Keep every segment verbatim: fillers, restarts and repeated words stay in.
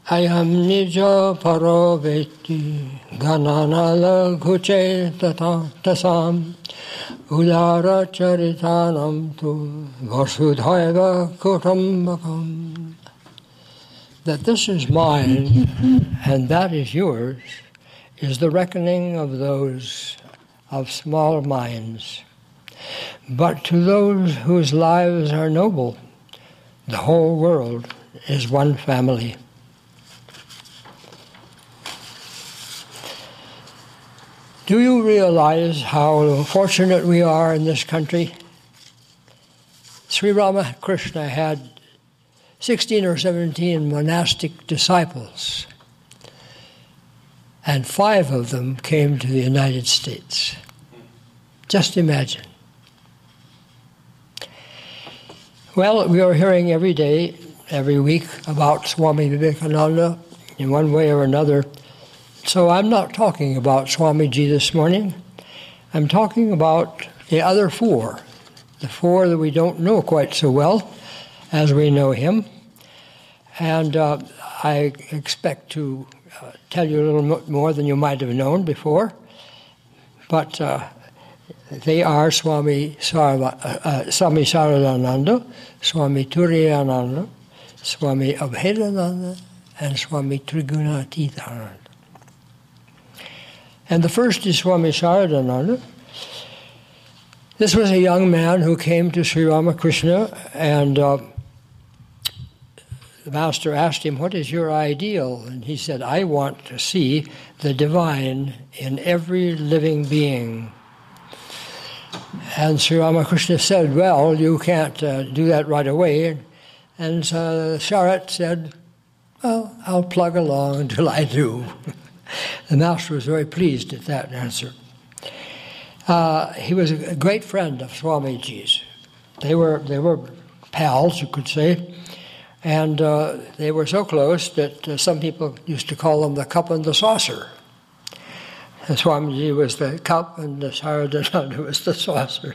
Ayam nija paroveti gananala guche tasam udara charitanam tu vasudhaiva kutumbakam. That this is mine and that is yours is the reckoning of those of small minds. But to those whose lives are noble, the whole world is one family. Do you realize how fortunate we are in this country? Sri Ramakrishna had sixteen or seventeen monastic disciples, and five of them came to the United States. Just imagine. Well, we are hearing every day, every week, about Swami Yogeshananda in one way or another. So I'm not talking about Swamiji this morning. I'm talking about the other four, the four that we don't know quite so well as we know him. And uh, I expect to uh, tell you a little more than you might have known before. But uh, they are Swami, Sarva, uh, uh, Swami Saradananda, Swami Turiyananda, Swami Abhedananda, and Swami Trigunatitananda. And the first is Swami Saradananda. This was a young man who came to Sri Ramakrishna, and uh, the master asked him, "What is your ideal?" And he said, "I want to see the divine in every living being." And Sri Ramakrishna said, "Well, you can't uh, do that right away." And uh, Sharat said, "Well, I'll plug along until I do." The master was very pleased at that answer. Uh, he was a great friend of Swamiji's. They were they were pals, you could say, and uh, they were so close that uh, some people used to call them the cup and the saucer. And Swamiji was the cup, and the Saradananda was the saucer.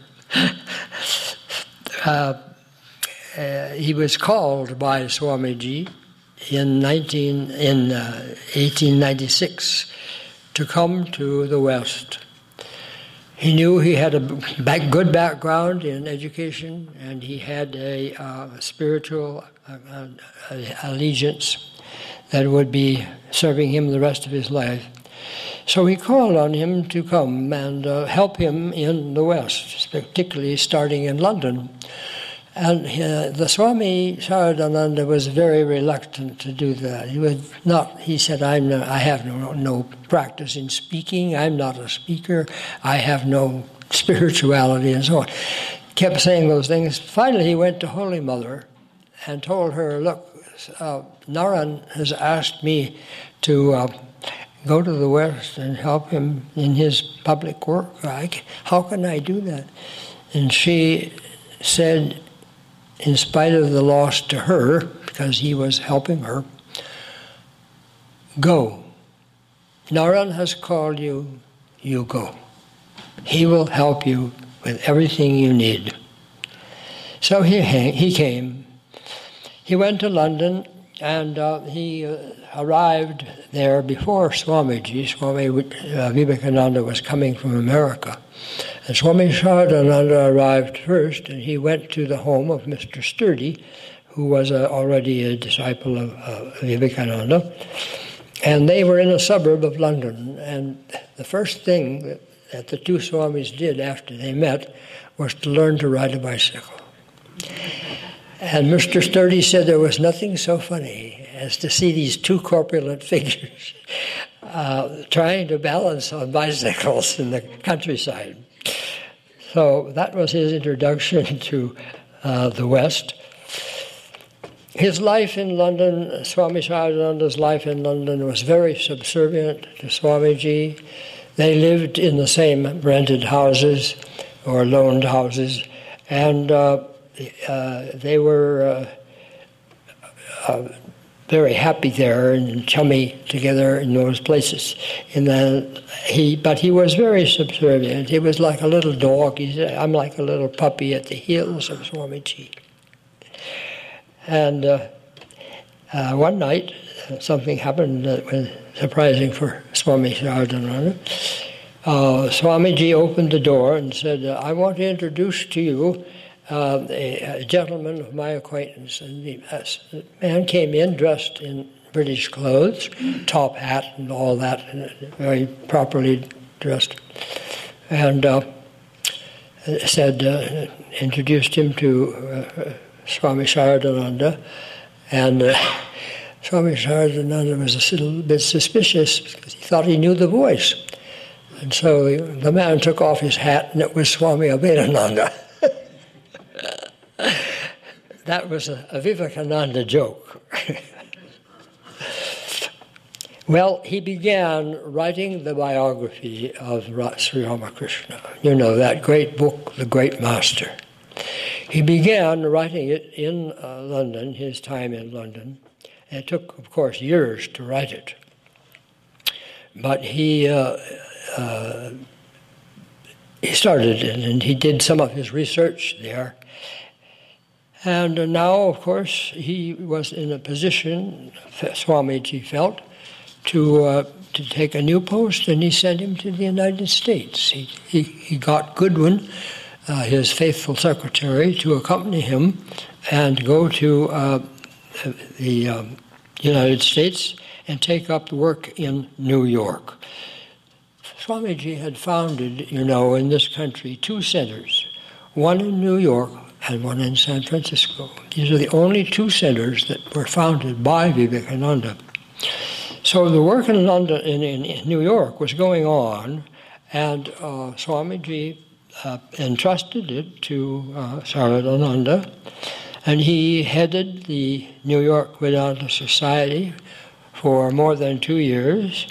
uh, uh, he was called by Swamiji in nineteen in uh, eighteen ninety-six to come to the West. He knew he had a back, good background in education, and he had a uh, spiritual uh, uh, allegiance that would be serving him the rest of his life. So he called on him to come and uh, help him in the West, particularly starting in London. And uh, the Swami Saradananda was very reluctant to do that. He was not. He said, "I'm no, I have no, no practice in speaking. I'm not a speaker. I have no spirituality," and so on. Kept saying those things. Finally, he went to Holy Mother and told her, "Look, uh, Naran has asked me to uh, go to the West and help him in his public work. I, how can I do that?" And she said, in spite of the loss to her, because he was helping her, "Go. Naran has called you, you go. He will help you with everything you need." So he he came. He went to London, and uh, he uh, arrived there before Swamiji. Swami uh, Vivekananda was coming from America. And Swami Saradananda arrived first, and he went to the home of Mister Sturdy, who was uh, already a disciple of uh, Vivekananda. And they were in a suburb of London. And the first thing that, that the two Swamis did after they met was to learn to ride a bicycle. And Mister Sturdy said there was nothing so funny as to see these two corpulent figures uh, trying to balance on bicycles in the countryside. So that was his introduction to uh, the West. His life in London, Swami Saradananda's life in London, was very subservient to Swamiji. They lived in the same rented houses or loaned houses, and uh, uh, they were uh, uh, very happy there and chummy together in those places. And then he, but he was very subservient. He was like a little dog. He said, "I'm like a little puppy at the heels of Swamiji." And uh, uh, one night, something happened that was surprising for Swami Saradananda. Uh, Swamiji opened the door and said, I want to introduce to you uh, a, a gentleman of my acquaintance. And the, uh, the man came in dressed in British clothes, top hat and all that, and very properly dressed. And uh, said, uh, introduced him to uh, Swami Saradananda, and uh, Swami Saradananda was a little bit suspicious because he thought he knew the voice. And so the man took off his hat, and it was Swami Yogeshananda. That was a, a Vivekananda joke. Well, he began writing the biography of Sri Ramakrishna. You know, that great book, The Great Master. He began writing it in uh, London, his time in London. And it took, of course, years to write it. But he uh, uh, he started it, and he did some of his research there. And uh, now, of course, he was in a position, Swamiji felt, to uh, to take a new post, and he sent him to the United States. He he, he got Goodwin, uh, his faithful secretary, to accompany him and go to uh, the um, United States and take up the work in New York. Swamiji had founded, you know, in this country two centers, one in New York and one in San Francisco. These are the only two centers that were founded by Vivekananda. So the work in London, in, in, in New York, was going on, and uh, Swamiji uh, entrusted it to uh, Saradananda, and he headed the New York Vedanta Society for more than two years.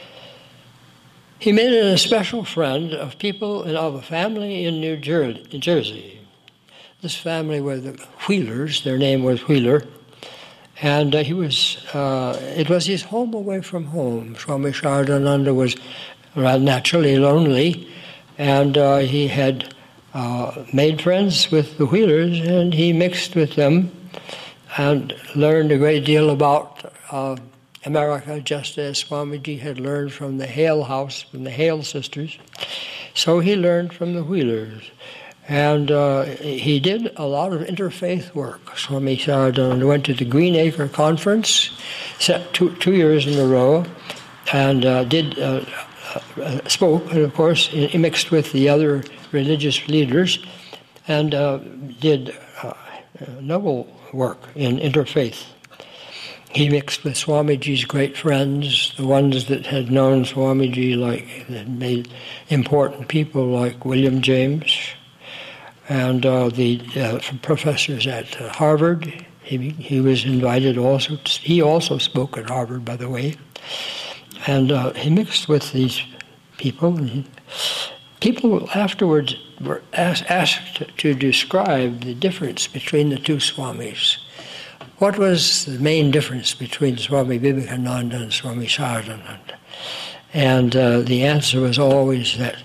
He made it a special friend of people of a family in New Jer- Jersey. This family were the Wheelers. Their name was Wheeler. And uh, he was, uh, it was his home away from home. Swami Saradananda was naturally lonely, and uh, he had uh, made friends with the Wheelers, and he mixed with them and learned a great deal about uh, America, just as Swamiji had learned from the Hale house, from the Hale sisters. So he learned from the Wheelers. And uh, he did a lot of interfaith work. Swami Saradananda went to the Green Acre Conference, set two, two years in a row, and uh, did uh, uh, spoke, and of course he mixed with the other religious leaders, and uh, did uh, noble work in interfaith. He mixed with Swamiji's great friends, the ones that had known Swamiji, like that made important people like William James, and uh, the uh, professors at uh, Harvard. He he was invited also. To, he also spoke at Harvard, by the way. And uh, he mixed with these people. And he, people afterwards were asked, asked to, to describe the difference between the two Swamis. What was the main difference between Swami Vivekananda and Swami Saradananda? And uh, the answer was always that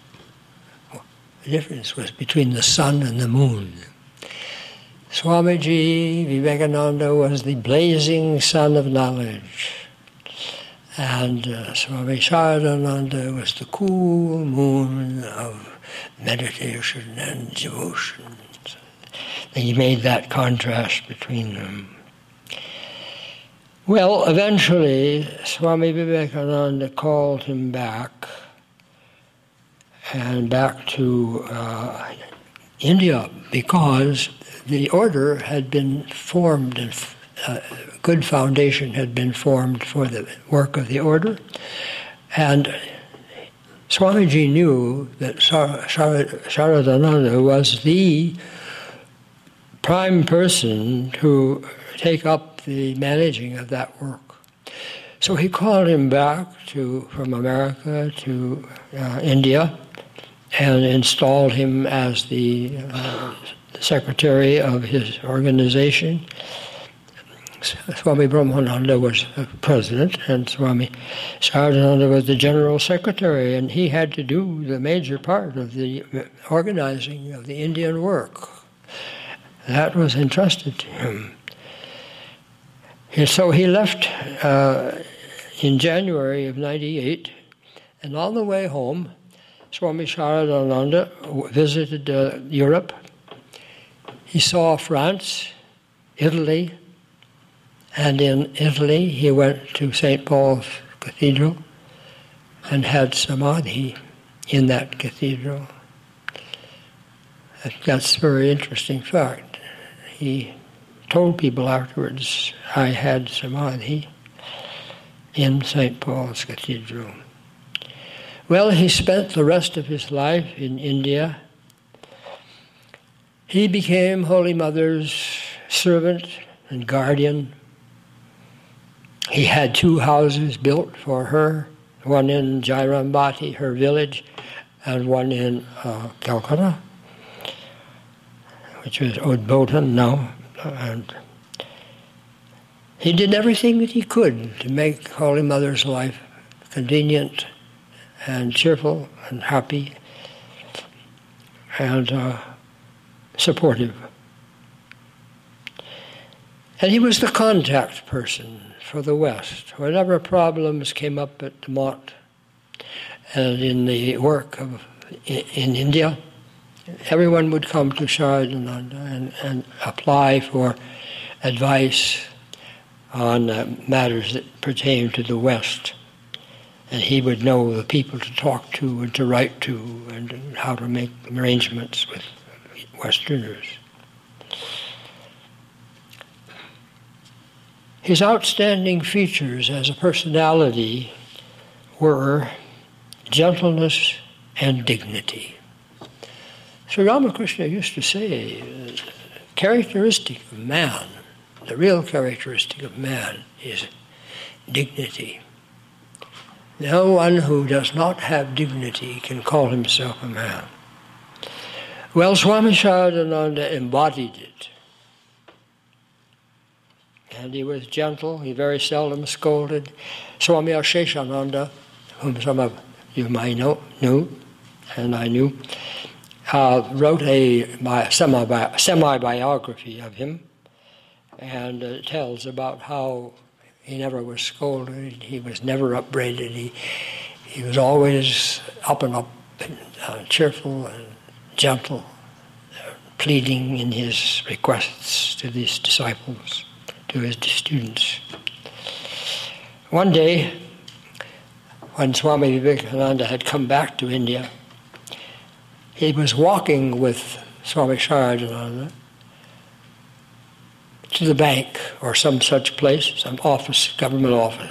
the difference was between the sun and the moon. Swamiji Vivekananda was the blazing sun of knowledge, and uh, Swami Saradananda was the cool moon of meditation and devotion. He made that contrast between them. Well, eventually, Swami Vivekananda called him back, and back to uh, India, because the order had been formed, and a good foundation had been formed for the work of the order. And Swamiji knew that Saradananda was the prime person to take up the managing of that work. So he called him back to from America to uh, India, and installed him as the uh, secretary of his organization. Swami Brahmananda was the president, and Swami Saradananda was the general secretary, and he had to do the major part of the organizing of the Indian work. That was entrusted to him. And so he left uh, in January of ninety-eight, and on the way home, Swami Sharadananda visited uh, Europe. He saw France, Italy, and in Italy he went to Saint Paul's Cathedral and had samadhi in that cathedral. That's a very interesting fact. He told people afterwards, I had samadhi in Saint Paul's Cathedral. Well, he spent the rest of his life in India. He became Holy Mother's servant and guardian. He had two houses built for her, one in Jairambati, her village, and one in uh, Calcutta, which was Udbodhan now. And he did everything that he could to make Holy Mother's life convenient and cheerful and happy and uh, supportive. And he was the contact person for the West. Whenever problems came up at the Mott and in the work of in India, everyone would come to Sharadananda and, and apply for advice on uh, matters that pertain to the West. And he would know the people to talk to and to write to and how to make arrangements with Westerners. His outstanding features as a personality were gentleness and dignity. Sri Ramakrishna used to say, uh, characteristic of man, the real characteristic of man is dignity. No one who does not have dignity can call himself a man. Well, Swami Sharadananda embodied it. And he was gentle, he very seldom scolded. Swami Yogeshananda, whom some of you might know, knew, and I knew, uh, wrote a semi, semi-biography of him, and it tells about how he never was scolded, he was never upbraided, he, he was always up and up, and, uh, cheerful and gentle, uh, pleading in his requests to these disciples, to his students. One day, when Swami Yogeshananda had come back to India, he was walking with Swami Sharadananda to the bank or some such place, some office, government office.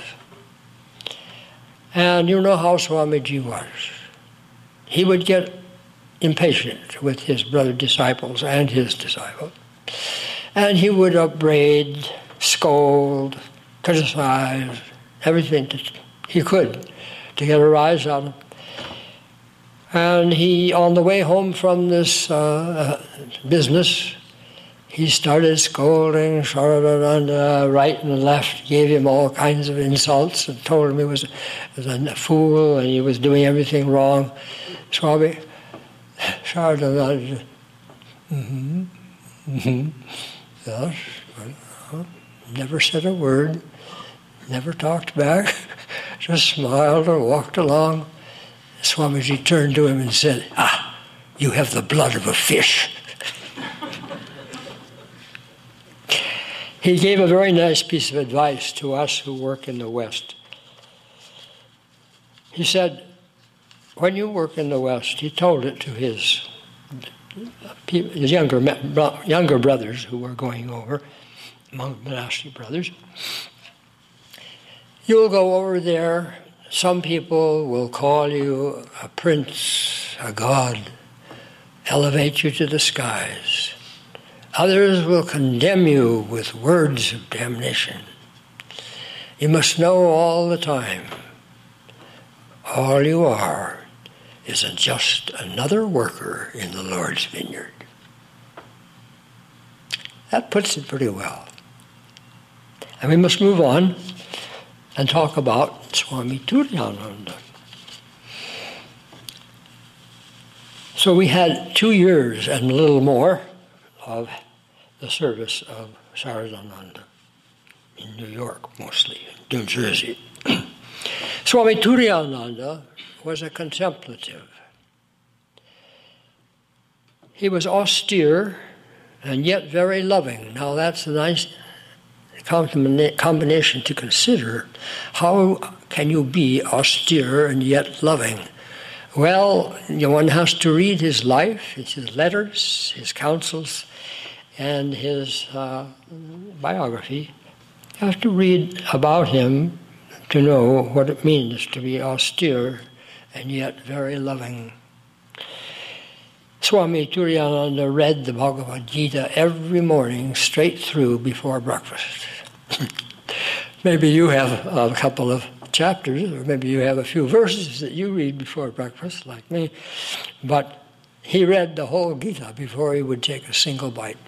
And you know how Swamiji was. He would get impatient with his brother disciples and his disciples. And he would upbraid, scold, criticize, everything that he could to get a rise out of him. And he, on the way home from this uh, business, he started scolding Sharadananda right and left, gave him all kinds of insults and told him he was, was a fool and he was doing everything wrong. Swami Sharadananda, mm-hmm, mm-hmm, yes, well, never said a word, never talked back, just smiled and walked along. Swamiji turned to him and said, "Ah, you have the blood of a fish." He gave a very nice piece of advice to us who work in the West. He said, when you work in the West, he told it to his, his younger, younger brothers who were going over, among the monastic brothers, you'll go over there, some people will call you a prince, a god, elevate you to the skies. Others will condemn you with words of damnation. You must know all the time, all you are is just another worker in the Lord's vineyard. That puts it pretty well. And we must move on and talk about Swami Turiyananda. So we had two years and a little more of the service of Sharadananda. in New York mostly, New Jersey. Swami Turiyananda was a contemplative. He was austere and yet very loving. Now that's a nice combination to consider. How can you be austere and yet loving? Well, one has to read his life, his letters, his counsels, and his uh, biography. You have to read about him to know what it means to be austere and yet very loving. Swami Turiyananda read the Bhagavad Gita every morning straight through before breakfast. Maybe you have a couple of chapters, or maybe you have a few verses that you read before breakfast, like me, but he read the whole Gita before he would take a single bite.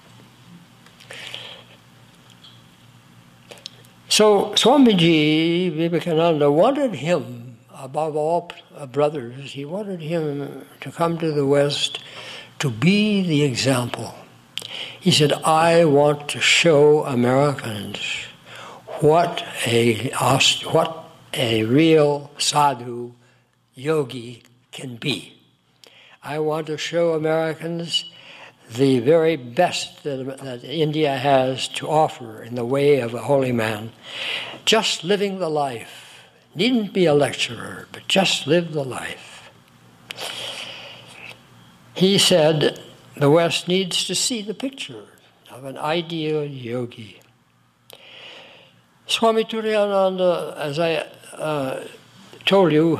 So Swamiji Vivekananda wanted him, above all brothers, he wanted him to come to the West to be the example. He said, I want to show Americans what a what a real sadhu yogi can be. I want to show Americans the very best that, that India has to offer in the way of a holy man. Just living the life. Needn't be a lecturer, but just live the life. He said the West needs to see the picture of an ideal yogi. Swami Turiyananda, as I uh, told you,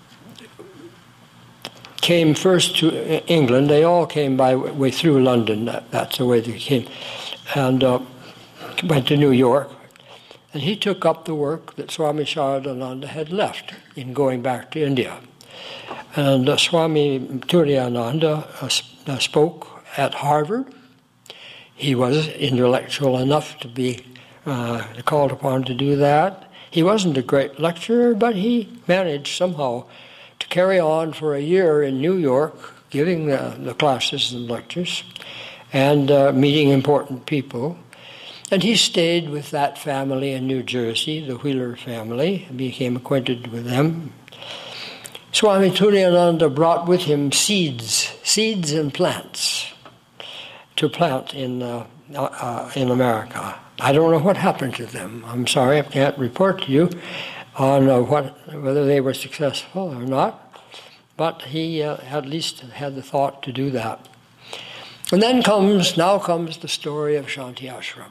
came first to England. They all came by way through London. That, that's the way they came. And uh, went to New York. And he took up the work that Swami Sharadananda had left in going back to India. And uh, Swami Turiyananda uh, uh, spoke at Harvard. He was intellectual enough to be uh, called upon to do that. He wasn't a great lecturer, but he managed somehow to carry on for a year in New York, giving the, the classes and lectures, and uh, meeting important people. And he stayed with that family in New Jersey, the Wheeler family, and became acquainted with them. Swami Turiyananda brought with him seeds, seeds and plants to plant in uh, uh, in America. I don't know what happened to them. I'm sorry, I can't report to you on uh, what whether they were successful or not, but he uh, at least had the thought to do that. And then comes, now comes the story of Shanti Ashram.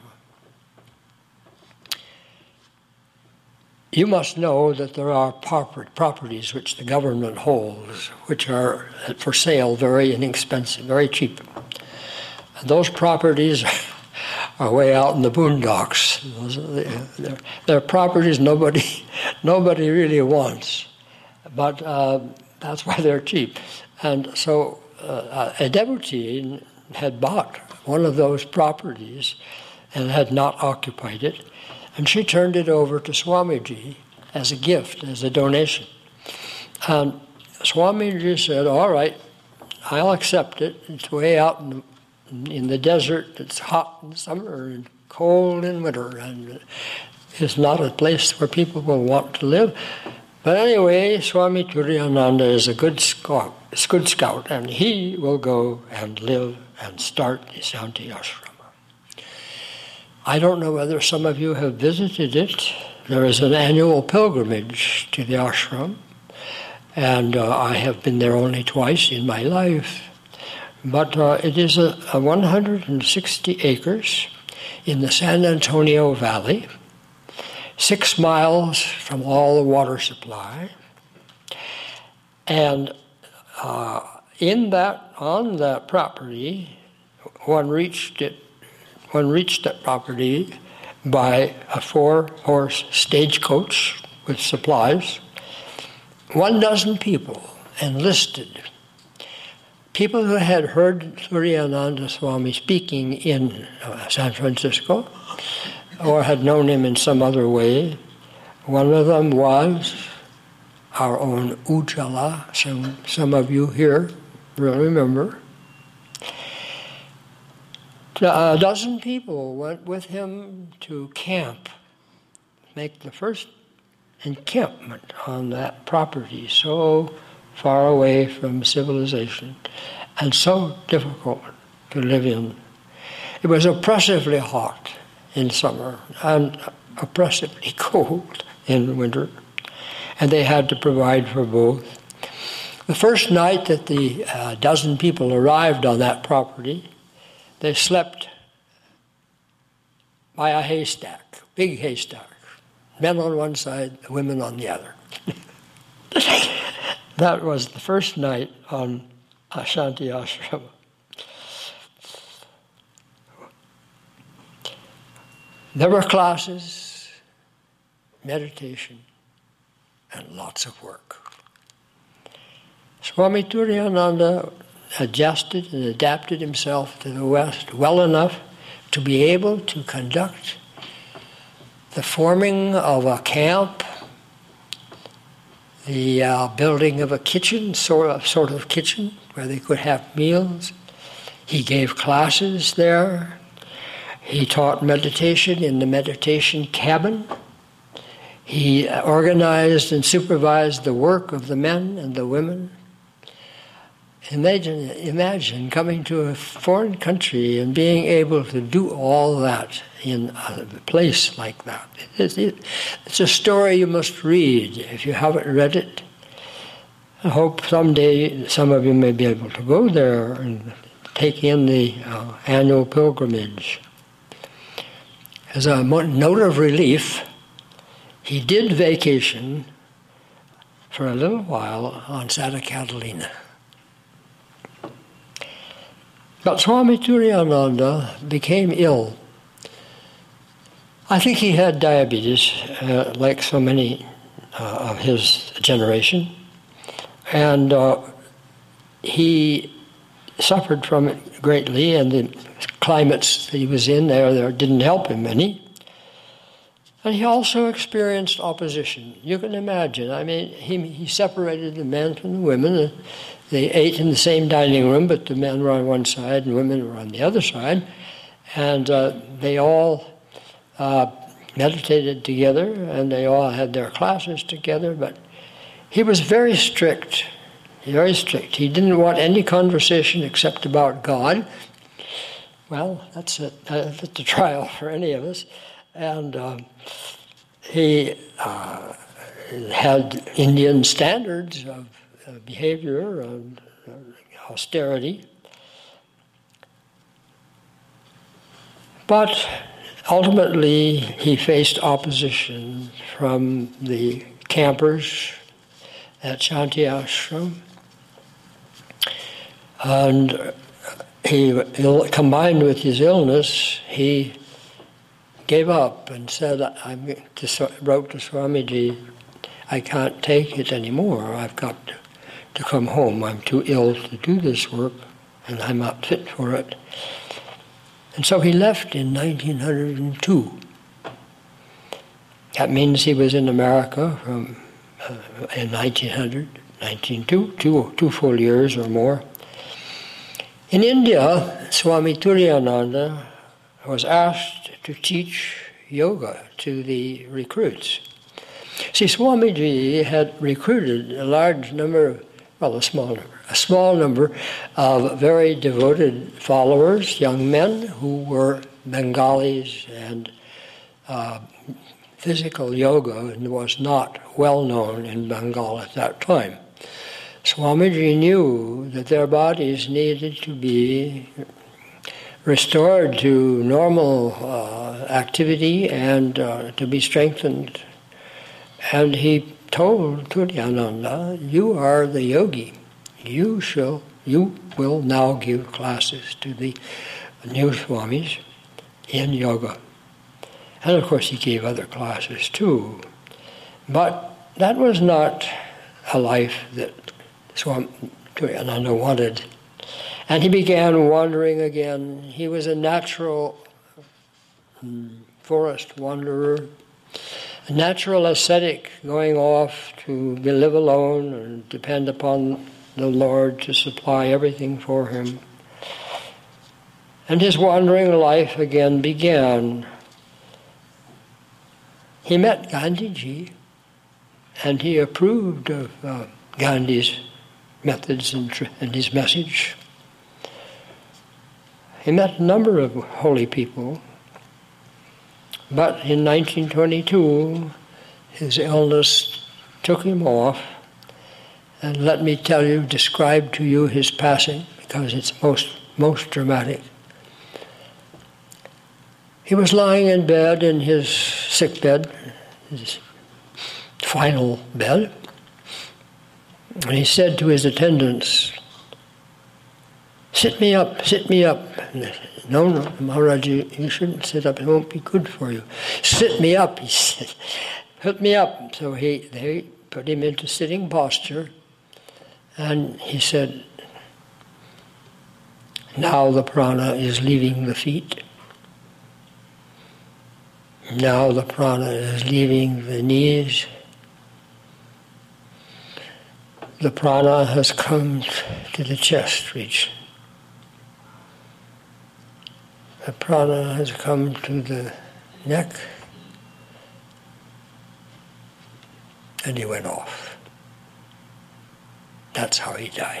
You must know that there are properties which the government holds, which are for sale, very inexpensive, very cheap. And those properties are way out in the boondocks. They're, they're properties nobody, nobody really wants, but uh, that's why they're cheap. And so uh, a devotee had bought one of those properties and had not occupied it, and she turned it over to Swamiji as a gift, as a donation. And Swamiji said, all right, I'll accept it. It's way out in the, in the desert. It's hot in summer and cold in winter, and it's not a place where people will want to live. But anyway, Swami Turiyananda is a good scout, is a good scout, and he will go and live and start the Shanti Ashram. I don't know whether some of you have visited it. There is an annual pilgrimage to the ashram, and uh, I have been there only twice in my life. But uh, it is a, a one hundred sixty acres in the San Antonio Valley, six miles from all the water supply. And uh, in that, on that property, one reached it One reached that property by a four-horse stagecoach with supplies. One dozen people enlisted. People who had heard Turiyananda Swami speaking in uh, San Francisco or had known him in some other way. One of them was our own Ujjala, some, some of you here will remember. A dozen people went with him to camp make the first encampment on that property, so far away from civilization and so difficult to live in. It was oppressively hot in summer and oppressively cold in winter, and they had to provide for both. The first night that the uh, dozen people arrived on that property, they slept by a haystack, big haystack. Men on one side, the women on the other. That was the first night on Ashanti Ashrama. There were classes, meditation, and lots of work. Swami Turiyananda adjusted and adapted himself to the West well enough to be able to conduct the forming of a camp, the uh, building of a kitchen, sort of, sort of kitchen, where they could have meals. He gave classes there. He taught meditation in the meditation cabin. He organized and supervised the work of the men and the women. Imagine, imagine coming to a foreign country and being able to do all that in a place like that. It, it, it's a story you must read if you haven't read it. I hope someday some of you may be able to go there and take in the uh, annual pilgrimage. As a note of relief, he did vacation for a little while on Santa Catalina. But Swami Turiyananda became ill. I think he had diabetes, uh, like so many uh, of his generation, and uh, he suffered from it greatly, and the climates that he was in there, there didn't help him any. And he also experienced opposition. You can imagine. I mean, he, he separated the men from the women. They ate in the same dining room, but the men were on one side and women were on the other side. And uh, they all uh, meditated together, and they all had their classes together. But he was very strict, very strict. He didn't want any conversation except about God. Well, that's a, that's a trial for any of us. And uh, he uh, had Indian standards of uh, behavior and uh, austerity. But ultimately, he faced opposition from the campers at Shanti Ashram. And he, combined with his illness, he gave up and said, I wrote to Swamiji, I can't take it anymore. I've got to come home. I'm too ill to do this work, and I'm not fit for it. And so he left in nineteen oh two. That means he was in America from uh, in nineteen hundred, nineteen oh two, two, two full years or more. In India, Swami Turiyananda was asked to teach yoga to the recruits. See, Swamiji had recruited a large number of, well, a small number, a small number of very devoted followers, young men who were Bengalis, and uh, physical yoga was not well known in Bengal at that time. Swamiji knew that their bodies needed to be restored to normal uh, activity and uh, to be strengthened. And he told Turiyananda, you are the yogi. You shall, you will now give classes to the new Swamis in yoga. And of course he gave other classes too. But that was not a life that Swami Turiyananda wanted. And he began wandering again. He was a natural um, forest wanderer, a natural ascetic going off to live alone and depend upon the Lord to supply everything for him. And his wandering life again began. he met Gandhiji, and he approved of uh, Gandhi's methods and, tr- and his message. He met a number of holy people, but in nineteen twenty-two, his illness took him off. And let me tell you, describe to you his passing, because it's most, most dramatic. He was lying in bed, in his sick bed, his final bed, and he said to his attendants, "Sit me up, sit me up." And they said, "No, no, Maharaj, you, you shouldn't sit up, it won't be good for you." "Sit me up," he said. "Put me up." So he, they put him into sitting posture, and he said, "Now the prana is leaving the feet. Now the prana is leaving the knees. The prana has come to the chest region. The prana has come to the neck." And he went off. That's how he died.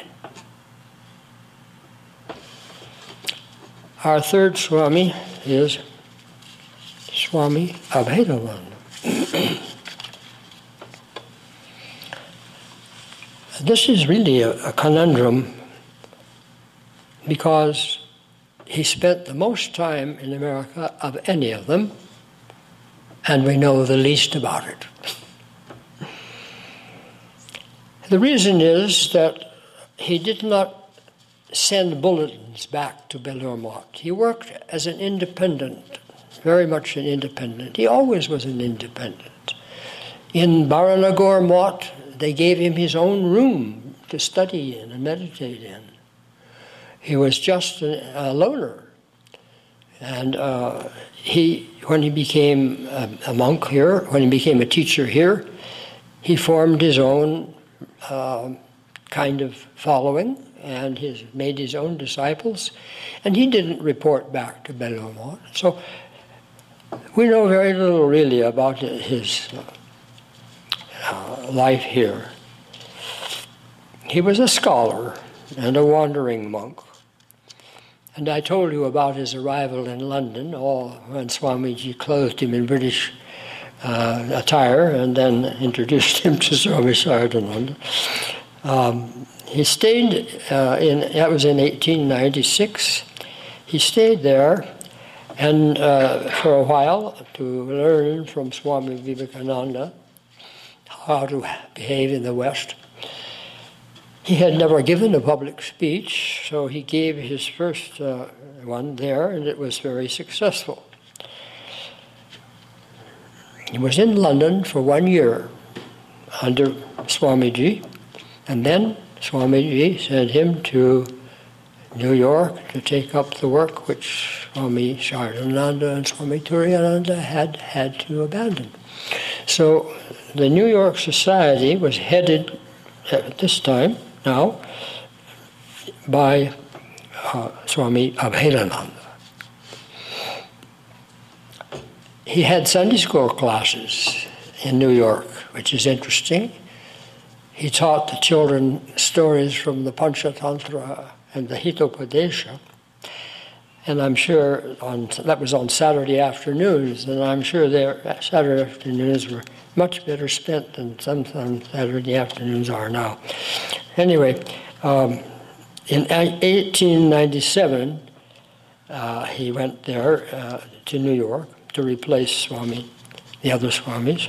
Our third Swami is Swami Yogeshananda. This is really a, a conundrum, because he spent the most time in America of any of them, and we know the least about it. The reason is that he did not send bulletins back to Belur Math. He worked as an independent, very much an independent. He always was an independent. In Baranagore Math, they gave him his own room to study in and meditate in. He was just a, a loner. And uh, he, when he became a, a monk here, when he became a teacher here, he formed his own uh, kind of following, and his, made his own disciples, and he didn't report back to Belur Math. So we know very little really about his uh, life here. He was a scholar and a wandering monk. And I told you about his arrival in London, all when Swamiji clothed him in British uh, attire and then introduced him to Swami Sardananda. Um, he stayed uh, in, that was in eighteen ninety-six. He stayed there and uh, for a while to learn from Swami Vivekananda how to behave in the West. He had never given a public speech, so he gave his first uh, one there, and it was very successful. He was in London for one year under Swamiji, and then Swamiji sent him to New York to take up the work which Swami Sardananda and Swami Turiyananda had had to abandon. So the New York Society was headed at this time, now, by uh, Swami Yogeshananda. He had Sunday school classes in New York, which is interesting. He taught the children stories from the Panchatantra and the Hitopadesha, and I'm sure on, that was on Saturday afternoons, and I'm sure their Saturday afternoons were much better spent than some Saturday afternoons are now. Anyway, um, in eighteen ninety-seven, uh, he went there uh, to New York to replace Swami, the other Swamis,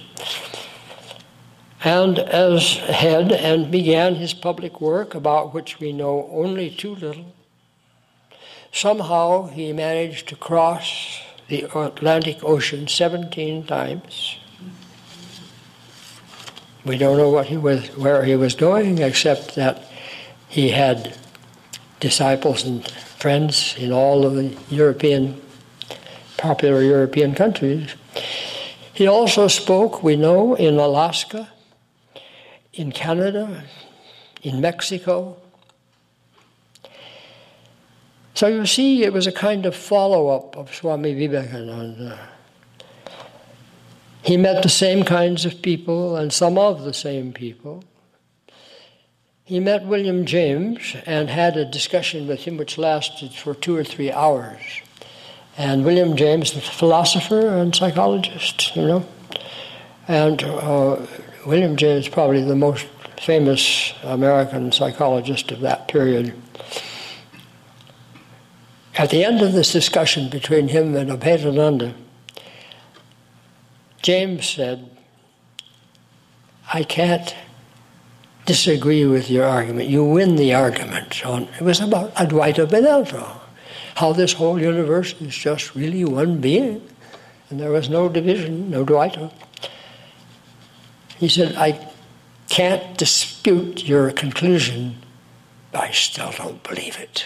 and as head, and began his public work, about which we know only too little. Somehow he managed to cross the Atlantic Ocean seventeen times. We don't know what he was, where he was going, except that he had disciples and friends in all of the European, popular European countries. He also spoke, we know, in Alaska, in Canada, in Mexico. So you see, it was a kind of follow-up of Swami Vivekananda. He met the same kinds of people and some of the same people. He met William James and had a discussion with him which lasted for two or three hours. And William James was a philosopher and psychologist, you know. And uh, William James, probably the most famous American psychologist of that period. At the end of this discussion between him and Abhedananda, James said, I can't disagree with your argument. You win the argument. On, it was about Advaita Vedanta, how this whole universe is just really one being, and there was no division, no Dvaita. He said, I can't dispute your conclusion, but I still don't believe it.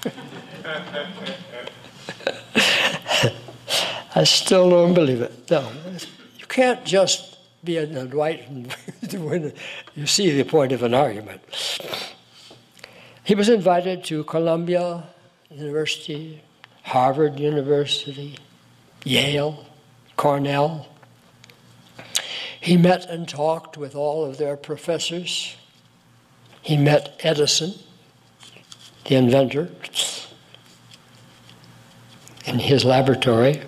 I still don't believe it. No, you can't just be an Advaita when you see the point of an argument. He was invited to Columbia University, Harvard University, Yale, Cornell. He met and talked with all of their professors. He met Edison, the inventor, in his laboratory.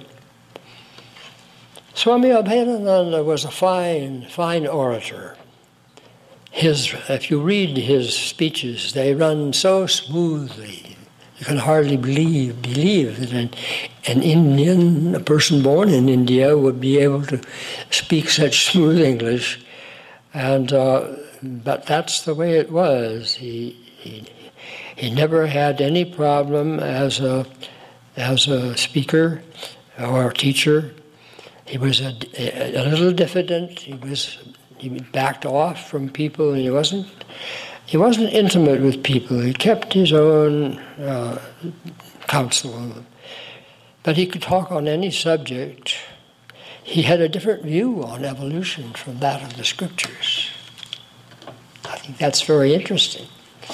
Swami Abhedananda was a fine, fine orator. His, if you read his speeches, they run so smoothly. You can hardly believe believe that an, an Indian, a person born in India, would be able to speak such smooth English. And uh, but that's the way it was. He, he he never had any problem as a as a speaker or a teacher. He was a, a little diffident. He was he backed off from people. He wasn't he wasn't intimate with people. He kept his own uh, counsel, but he could talk on any subject. He had a different view on evolution from that of the scriptures. I think that's very interesting.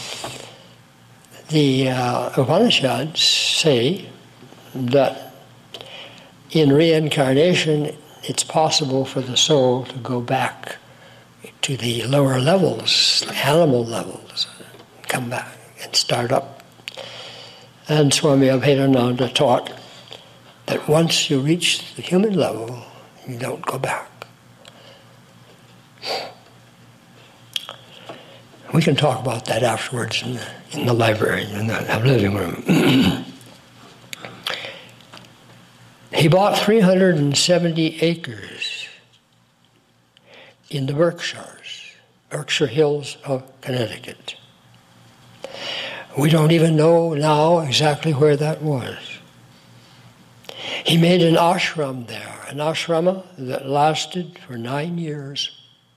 The uh, Upanishads say that in reincarnation, it's possible for the soul to go back to the lower levels, the animal levels, come back and start up. And Swami Abhedananda taught that once you reach the human level, you don't go back. We can talk about that afterwards in the, in the library, in the living room. He bought three hundred seventy acres in the Berkshires, Berkshire Hills of Connecticut. We don't even know now exactly where that was. He made an ashram there, an ashrama that lasted for nine years.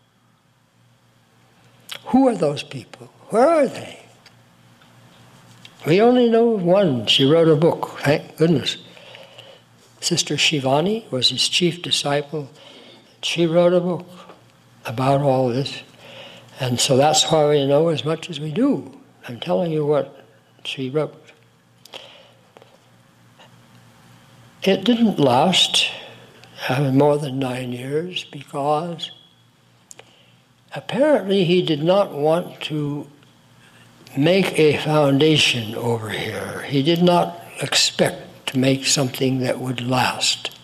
Who are those people? Where are they? We only know of one. She wrote a book, thank goodness. Sister Shivani was his chief disciple. She wrote a book about all this. And so that's why we know as much as we do. I'm telling you what she wrote. It didn't last uh, more than nine years because apparently he did not want to make a foundation over here. He did not expect to make something that would last.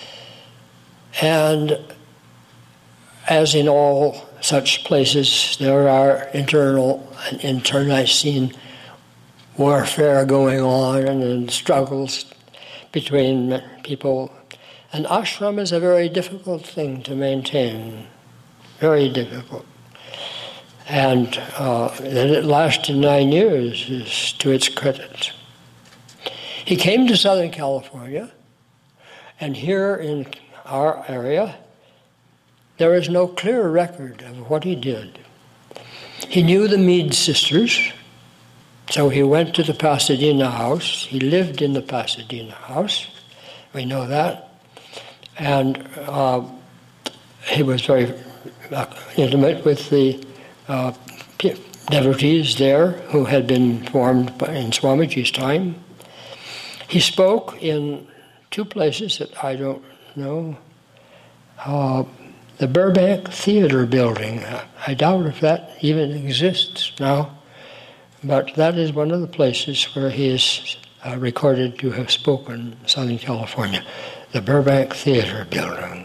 And as in all such places, there are internal and internecine warfare going on and struggles between people. An ashram is a very difficult thing to maintain, very difficult. And uh, that it lasted nine years is to its credit. He came to Southern California, and here in our area, there is no clear record of what he did. He knew the Mead sisters, so he went to the Pasadena house. He lived in the Pasadena house. We know that. And uh, he was very uh, intimate with the uh, devotees there who had been formed in Swamiji's time. He spoke in two places that I don't know. uh, the Burbank Theater building. I doubt if that even exists now, but that is one of the places where he is uh, recorded to have spoken in Southern California, the Burbank Theater building.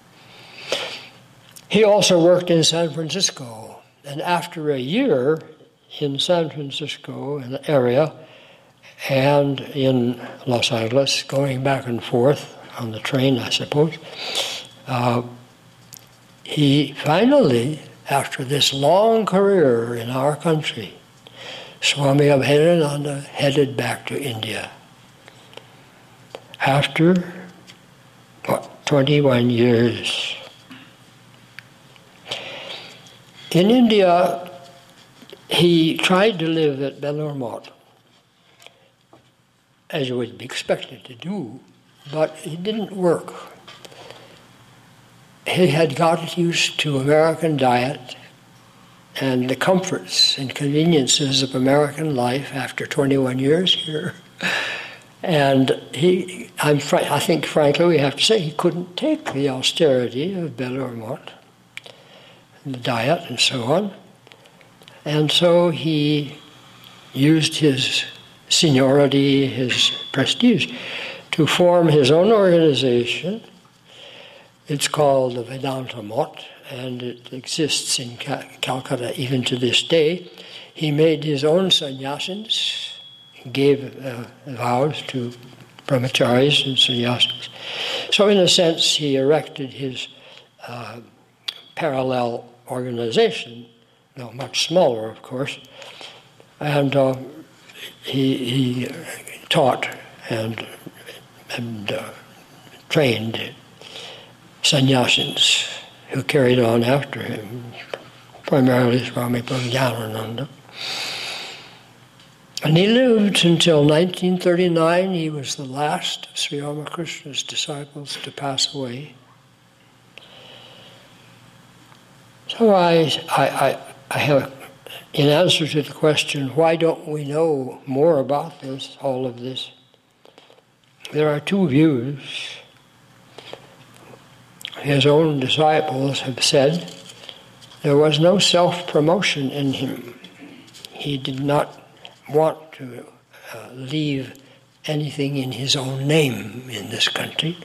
He also worked in San Francisco, and after a year in San Francisco, in the area, and in Los Angeles, going back and forth on the train, I suppose, uh, he finally, after this long career in our country, Swami Yogeshananda headed back to India. After, what, twenty-one years. In India, he tried to live at Belur Math, as you would be expected to do, but it didn't work. He had got used to American diet and the comforts and conveniences of American life after twenty-one years here. And he, I'm fr- I think, frankly, we have to say he couldn't take the austerity of Belur Math, the diet and so on. And so he used his seniority, his prestige, to form his own organization. It's called the Vedanta Math, and it exists in Cal- Calcutta even to this day. He made his own sannyasins, gave uh, vows to brahmacharis and sannyasins. So in a sense, he erected his uh, parallel organization, though much smaller, of course, and uh, he, he taught and, and uh, trained sannyasins who carried on after him, primarily Swami Yogeshananda. And he lived until nineteen thirty-nine. He was the last of Sri Ramakrishna's disciples to pass away. So I, I, I, I have, in answer to the question, why don't we know more about this, all of this? There are two views. His own disciples have said there was no self-promotion in him. He did not want to uh, leave anything in his own name in this country.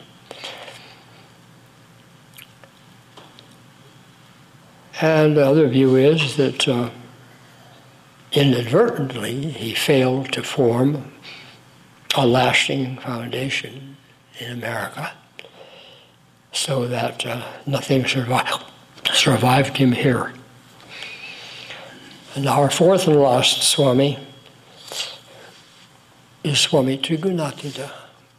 And the other view is that uh, inadvertently he failed to form a lasting foundation in America, so that uh, nothing survived, survived him here. And our fourth and last Swami is Swami Trigunatita,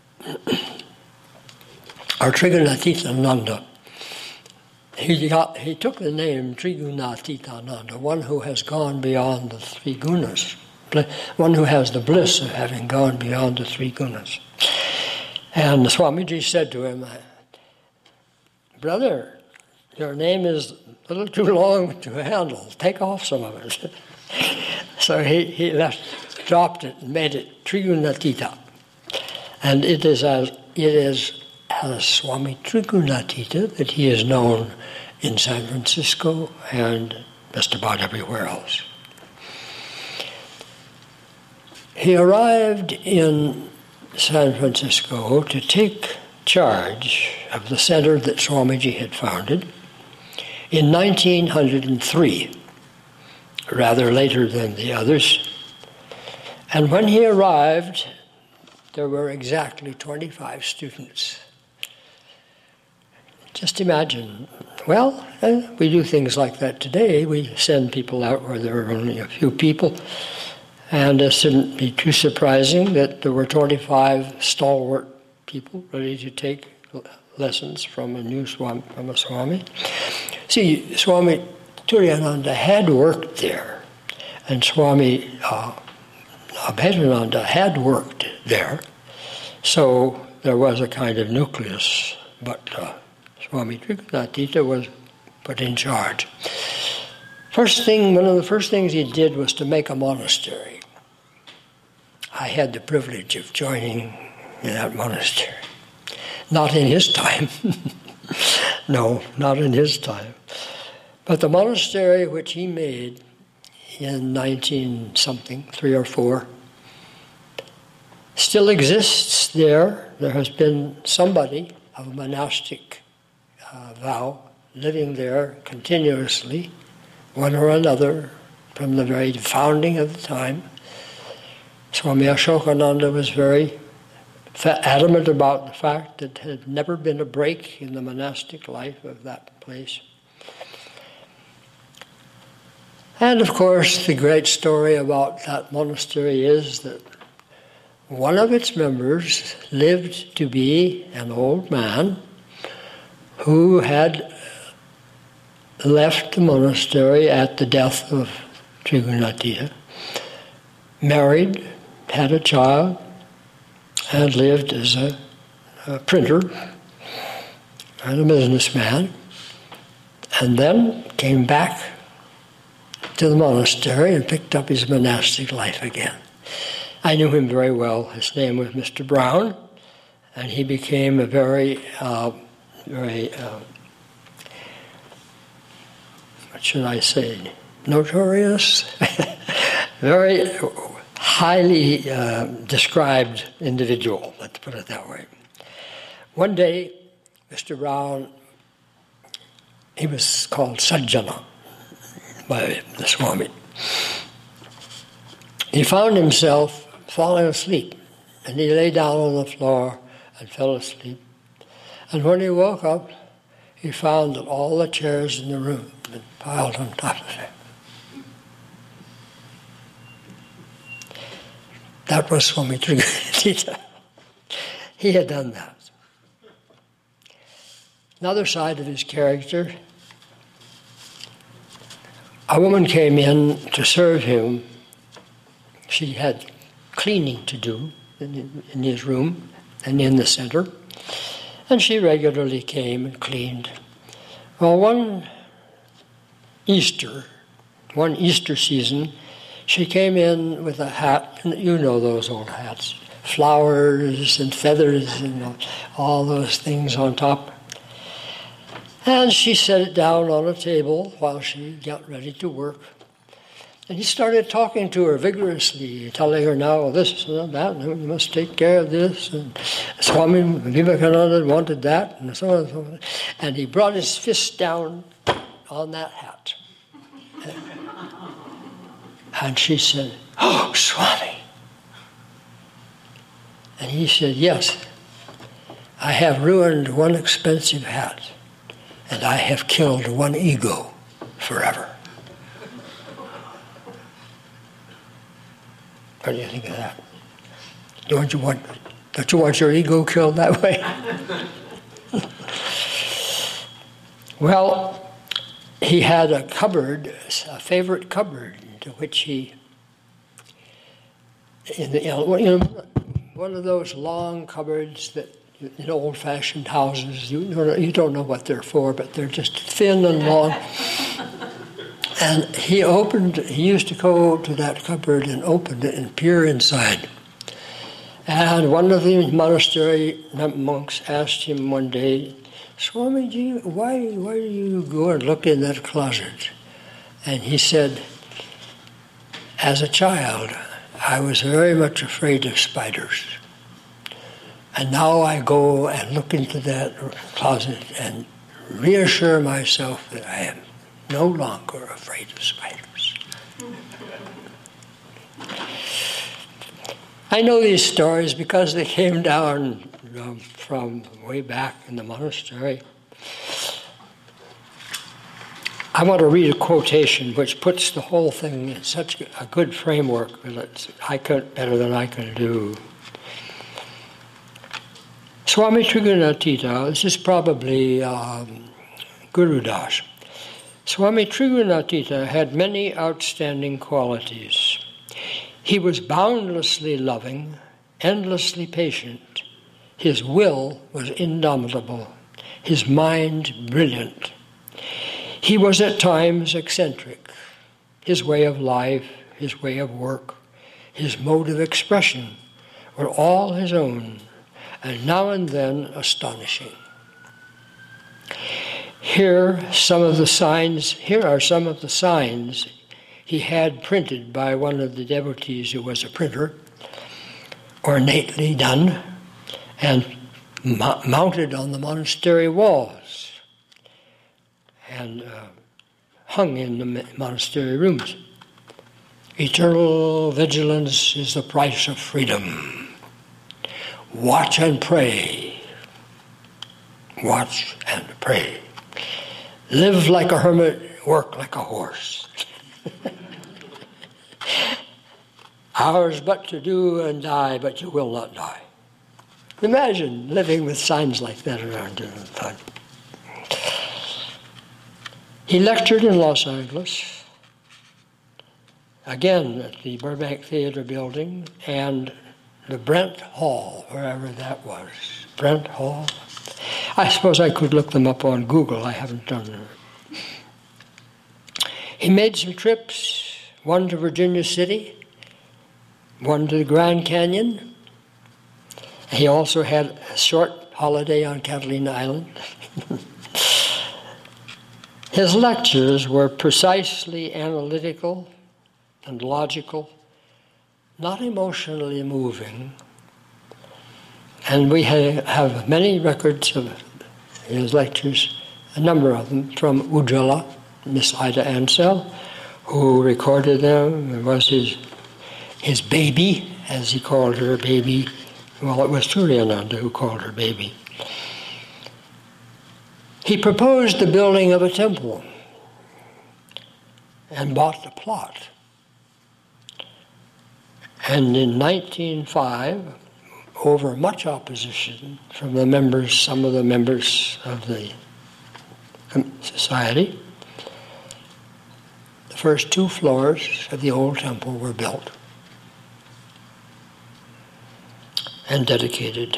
or Trigunatitananda. He, got, he took the name Trigunatitananda, one who has gone beyond the three gunas, one who has the bliss of having gone beyond the three gunas. And Swamiji said to him, "Brother, your name is a little too long to handle. Take off some of it." So he, he left, dropped it and made it Trigunatita. And it is as it is as Swami Trigunatita that he is known in San Francisco and just about everywhere else. He arrived in San Francisco to take charge of the center that Swamiji had founded in nineteen oh three, rather later than the others. And when he arrived, there were exactly twenty-five students. Just imagine. Well, eh, we do things like that today. We send people out where there are only a few people. And it shouldn't be too surprising that there were twenty-five stalwart people ready to take lessons from a new Swami, from a Swami. See, Swami Turiyananda had worked there, and Swami uh, Abhedananda had worked there, so there was a kind of nucleus, but uh, Swami Trigunatita was put in charge. First thing, one of the first things he did was to make a monastery. I had the privilege of joining in that monastery. Not in his time. No, not in his time. But the monastery which he made in nineteen something, three or four, still exists there. There has been somebody of a monastic uh, vow living there continuously, one or another, from the very founding of the time. Swami Yogeshananda was very adamant about the fact that there had never been a break in the monastic life of that place. And of course, the great story about that monastery is that one of its members lived to be an old man who had left the monastery at the death of Trigunatita, married, had a child, and lived as a, a printer and a businessman, and then came back to the monastery and picked up his monastic life again. I knew him very well. His name was Mister Brown, and he became a very, uh, very, uh, what should I say, notorious, very highly uh, described individual, let's put it that way. One day, Mister Brown, he was called Sajjana by the Swami. He found himself falling asleep, and he lay down on the floor and fell asleep. And when he woke up, he found that all the chairs in the room had been piled on top of him. That was Swami Trigunatita. He had done that. Another side of his character, a woman came in to serve him. She had cleaning to do in, in his room and in the center, and she regularly came and cleaned. Well, one Easter, one Easter season, she came in with a hat, and you know those old hats, flowers and feathers and all those things on top. And she set it down on a table while she got ready to work. And he started talking to her vigorously, telling her now this and that, and you must take care of this, and Swami Vivekananda wanted that, and so on and so on. And he brought his fist down on that hat. And she said, "Oh, Swami." And he said, "Yes, I have ruined one expensive hat, and I have killed one ego forever." What do you think of that? Don't you want, don't you want your ego killed that way? Well, he had a cupboard, a favorite cupboard, into which he, in the, you know, one of those long cupboards that in old-fashioned houses, you don't know, you don't know what they're for, but they're just thin and long. And he opened, he used to go to that cupboard and open it and peer inside. And one of the monastery monks asked him one day, "Swamiji, why, why do you go and look in that closet?" And he said, "As a child, I was very much afraid of spiders. And now I go and look into that closet and reassure myself that I am no longer afraid of spiders." I know these stories because they came down um, from way back in the monastery. I want to read a quotation which puts the whole thing in such a good framework that it's, I could better than I can do. Swami Trigunatita, this is probably um, Guru Das. Swami Trigunatita had many outstanding qualities. He was boundlessly loving, endlessly patient. His will was indomitable, his mind brilliant. He was at times eccentric. His way of life, his way of work, his mode of expression were all his own, and now and then astonishing. Here, some of the signs, here are some of the signs he had printed by one of the devotees who was a printer, ornately done, and mo- mounted on the monastery walls, and uh, hung in the monastery rooms. Eternal vigilance is the price of freedom. Watch and pray. Watch and pray. Live like a hermit, work like a horse. Ours but to do and die, but you will not die. Imagine living with signs like that around you all the time. He lectured in Los Angeles, again at the Burbank Theater building, and the Brent Hall, wherever that was. Brent Hall. I suppose I could look them up on Google. I haven't done that. He made some trips, one to Virginia City, one to the Grand Canyon. He also had a short holiday on Catalina Island. His lectures were precisely analytical and logical, not emotionally moving. And we have many records of his lectures, a number of them, from Ujjala, Miss Ida Ansell, who recorded them. It was his, his baby, as he called her, baby. Well, it was Turiyananda who called her baby. He proposed the building of a temple and bought the plot. And in nineteen oh five, over much opposition from the members, some of the members of the society, the first two floors of the old temple were built and dedicated.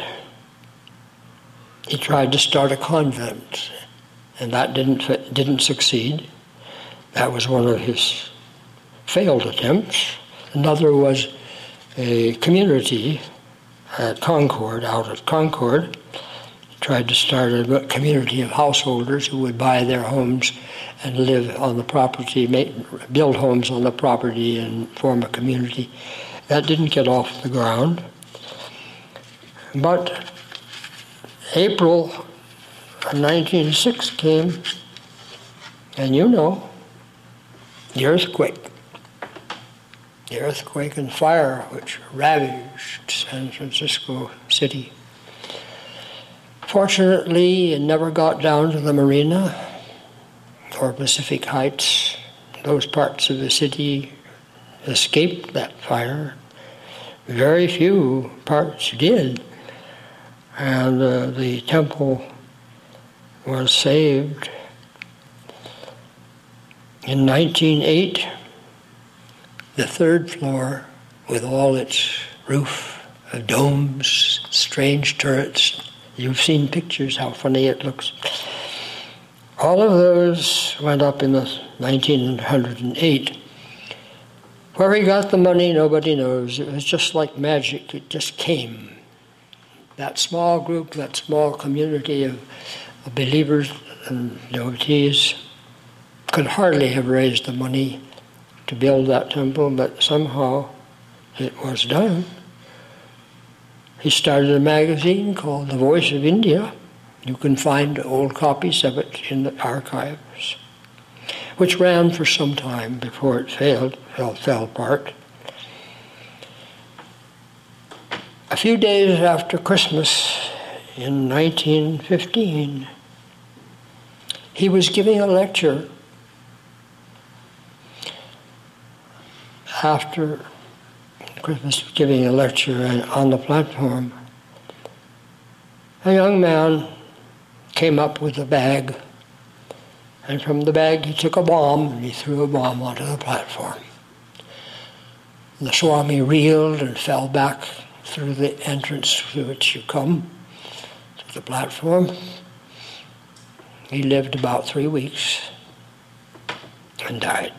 He tried to start a convent, and that didn't didn't succeed. That was one of his failed attempts. Another was a community at Concord, out at Concord. He tried to start a community of householders who would buy their homes and live on the property, make, build homes on the property and form a community. That didn't get off the ground. But April of nineteen oh six came, and you know, the earthquake. The earthquake and fire which ravaged San Francisco City. Fortunately, it never got down to the marina or Pacific Heights. Those parts of the city escaped that fire. Very few parts did. And uh, the temple was saved. In nineteen oh eight, the third floor, with all its roof of domes, strange turrets. You've seen pictures, how funny it looks. All of those went up in the nineteen oh eight. Where he got the money, nobody knows. It was just like magic. It just came. That small group, that small community of, of believers and devotees could hardly have raised the money to build that temple, but somehow it was done. He started a magazine called The Voice of India. You can find old copies of it in the archives, which ran for some time before it failed, fell, fell apart. A few days after Christmas in nineteen fifteen, he was giving a lecture after Christmas, giving a lecture on the platform. A young man came up with a bag, and from the bag he took a bomb and he threw a bomb onto the platform. The Swami reeled and fell back through the entrance through which you come to the platform. He lived about three weeks and died.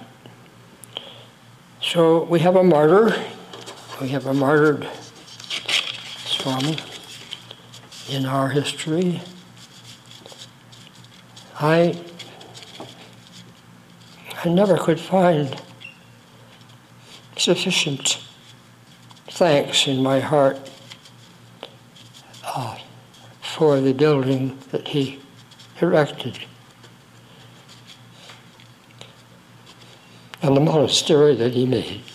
So we have a martyr, we have a martyred Swami in our history. I I never could find sufficient thanks in my heart uh, for the building that he erected and the monastery that he made.